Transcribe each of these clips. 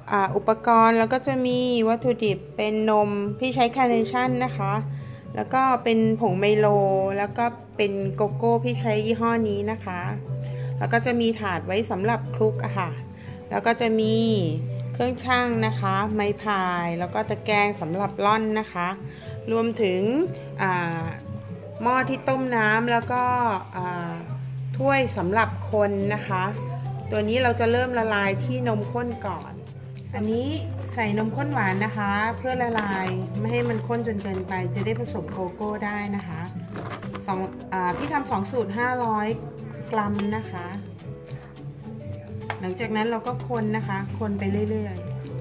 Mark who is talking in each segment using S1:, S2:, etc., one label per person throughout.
S1: อุปกรณ์แล้วก็จะมีวัตถุดิบเป็นนมพี่ใช้คาร์เนชั่นนะคะแล้วก็เป็นผงไมโลแล้วก็เป็นโกโก้พี่ใช้ยี่ห้อนี้นะคะแล้วก็จะมีถาดไว้สำหรับคลุกอะค่ะแล้วก็จะมีเครื่องชั่งนะคะไม้พายแล้วก็ตะแกรงสำหรับร่อนนะคะรวมถึงหม้อที่ต้มน้ำแล้วก็ถ้วยสำหรับคนนะคะตัวนี้เราจะเริ่มละลายที่นมข้นก่อนอันนี้ใส่นมข้นหวานนะคะเพื่อละลายไม่ให้มันข้นจนเกินไปจะได้ผสมโกโก้ได้นะคะพี่ทำ2 สูตร500 กรัมนะคะหลังจากนั้นเราก็คนนะคะคนไปเรื่อย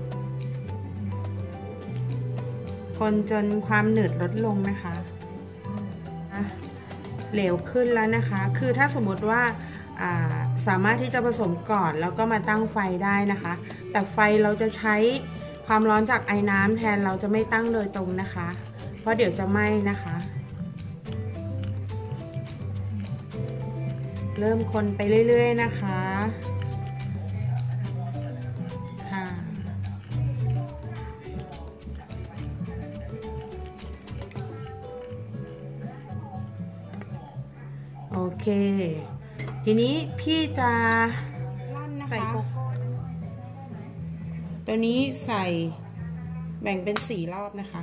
S1: ๆคนจนความหนืดลดลงนะคะเหลวขึ้นแล้วนะคะคือถ้าสมมติว่าสามารถที่จะผสมก่อนแล้วก็มาตั้งไฟได้นะคะแต่ไฟเราจะใช้ความร้อนจากไอ้น้ำแทนเราจะไม่ตั้งโดยตรงนะคะเพราะเดี๋ยวจะไหม้นะคะเริ่มคนไปเรื่อยๆนะคะค่ะโอเคทีนี้พี่จะใส่โกโก้ตัวนี้ใส่แบ่งเป็น4 รอบนะคะ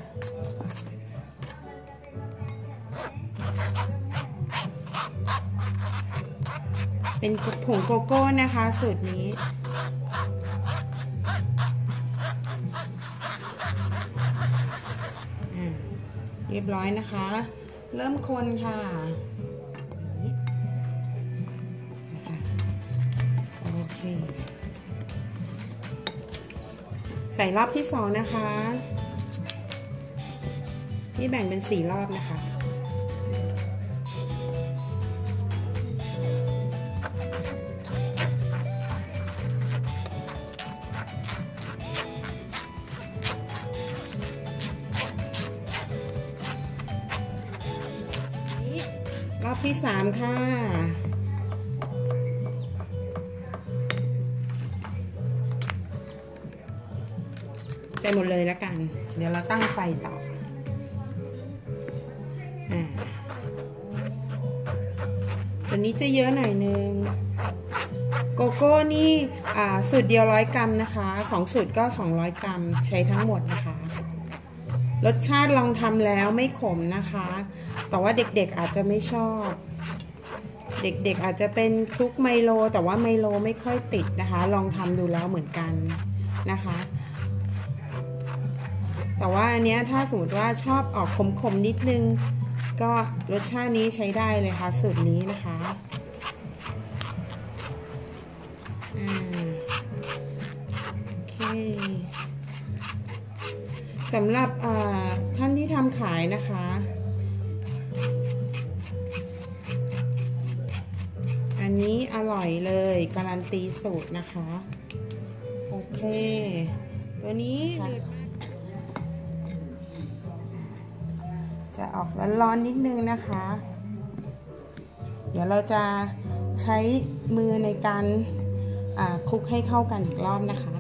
S1: เป็นผงโกโก้นะคะสูตรนี้เรียบร้อยนะคะเริ่มคนค่ะโอเคใส่รอบที่2นะคะนี่แบ่งเป็น4 รอบนะคะรอบที่3ค่ะใส่หมดเลยแล้วกันเดี๋ยวเราตั้งไฟต่อตัวนี้จะเยอะหน่อยนึงโกโก้นี่สูตรเดียว100 กรัมนะคะ2 สูตรก็200 กรัมใช้ทั้งหมดนะคะรสชาติลองทำแล้วไม่ขมนะคะแต่ว่าเด็กๆอาจจะไม่ชอบเด็กๆอาจจะเป็นคลุกไมโลแต่ว่าไมโลไม่ค่อยติดนะคะลองทำดูแล้วเหมือนกันนะคะแต่ว่าอันเนี้ยถ้าสมมติว่าชอบออกขมๆนิดนึงก็รสชาตินี้ใช้ได้เลยค่ะสูตรนี้นะคะโอเคสำหรับท่านที่ทำขายนะคะอันนี้อร่อยเลยการันตีสูตรนะคะโอเคตัวนี้จะออกร้อนๆนิดนึงนะคะเดี๋ยวเราจะใช้มือในการคลุกให้เข้ากันอีกรอบนะคะ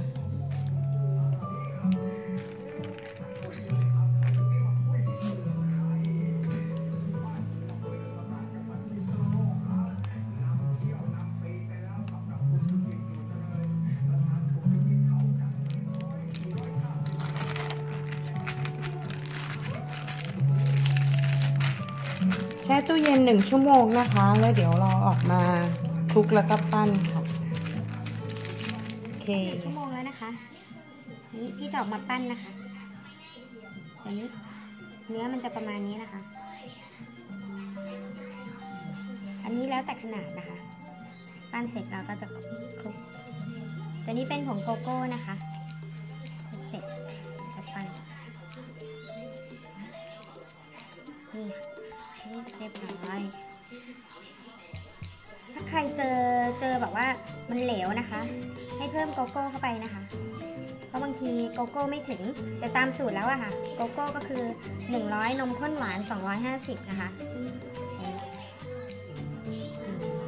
S1: แช่ตู้เย็น1 ชั่วโมงนะคะแล้วเดี๋ยวเราออกมาคลุกแล้วก็ปั้นค่ะโอเค
S2: 1 ชั่วโมงแล้วนะคะนี่พี่จะออกมาปั้นนะคะเดี๋ยวนี้เนื้อมันจะประมาณนี้นะคะอันนี้แล้วแต่ขนาดนะคะปั้นเสร็จเราก็จะคลุกตัวนี้เป็นผงโกโก้นะคะคลุกเสร็จจะปั้นนี่เรียบร้อยถ้าใครเจอแบบว่ามันเหลวนะคะให้เพิ่มโกโก้เข้าไปนะคะเพราะบางทีโกโก้ไม่ถึงแต่ตามสูตรแล้วอะค่ะโกโก้ก็คือ100นมข้นหวาน250นะคะ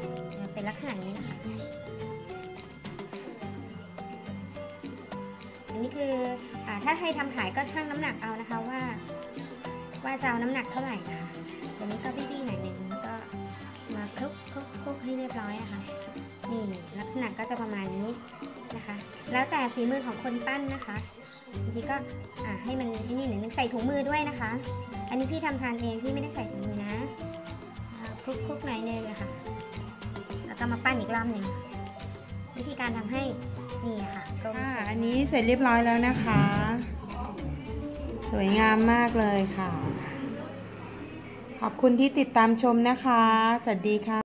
S2: เป็นลักษณะนี้นะคะอันนี้คือถ้าใครทำขายก็ชั่งน้ำหนักเอานะคะว่าจะเอาน้ำหนักเท่าไหร่นะคะเดี๋ยวนี้ก็บี้ๆหน่อยหนึ่งแล้วก็มาคลุกให้เรียบร้อยนะคะนี่ลักษณะก็จะประมาณนี้นะคะแล้วแต่ฝีมือของคนปั้นนะคะบางทีก็ให้มันนี่หนึ่งใส่ถุงมือด้วยนะคะอันนี้พี่ทำทานเองพี่ไม่ได้ใส่ถุงมือนะคลุกหน่อยนึงนะคะแล้วก็มาปั้นอีกรอบหนึ่งวิธีการทำให้นี่ค่ะ
S1: อันนี้เสร็จเรียบร้อยแล้วนะคะสวยงามมากเลยค่ะขอบคุณที่ติดตามชมนะคะสวัสดีค่ะ